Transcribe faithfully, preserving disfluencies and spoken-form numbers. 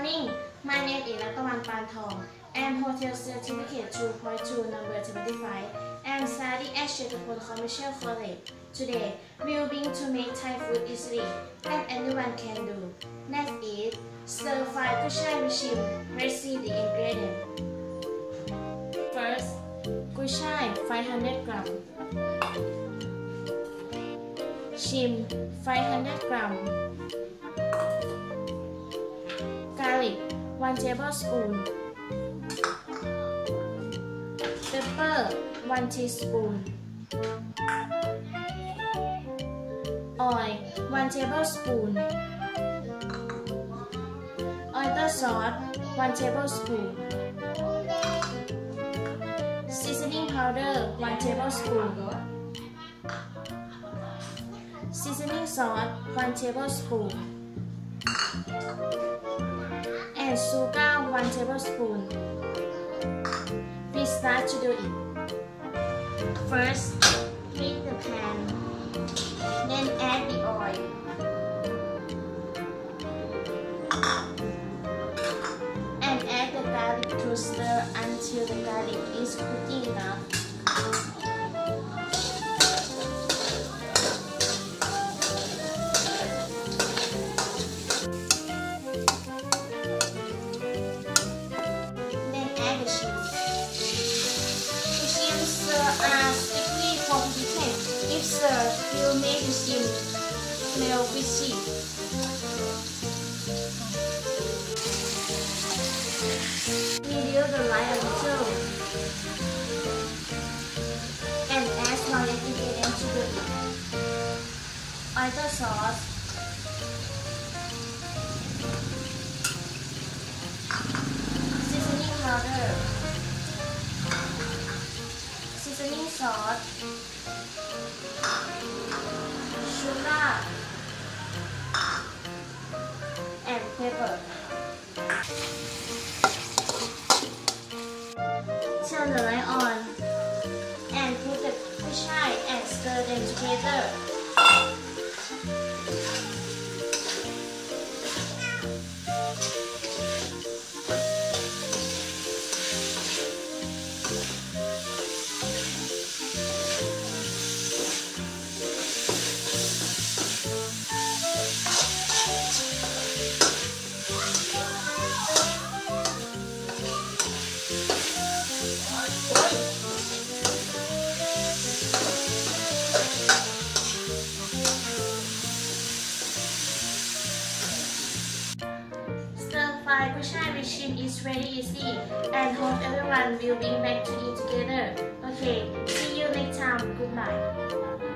morning. My name is Natavan Pantong. I am Hotel Certificate two point two number seventy-five. I am studying at Chetapon Commercial College. Today, we will begin to make Thai food easily and anyone can do. Next is stir fry Guishai with shrimp. Let's see the ingredients. First, Guishai five hundred grams, shrimp five hundred grams, garlic one tablespoon, pepper one teaspoon, oil one tablespoon, oyster sauce one tablespoon, seasoning powder one tablespoon, seasoning salt one tablespoon, and sugar one tablespoon. We start to do it. First, heat the pan, then add the oil, and add the garlic to stir until the garlic is cooking enough. Then add the shrimp. The shrimps are strictly prohibited. If served, it will make the shrimp smell fishy. Reduce the light a little and add small ingredients to the it. Oyster sauce, seasoning powder, seasoning salt, sugar, and pepper. Turn the light on and put the guishai and stir them together. Stir-fry guishai with shrimp is very easy and hope everyone will be back to eat together. Okay, see you next time. Goodbye.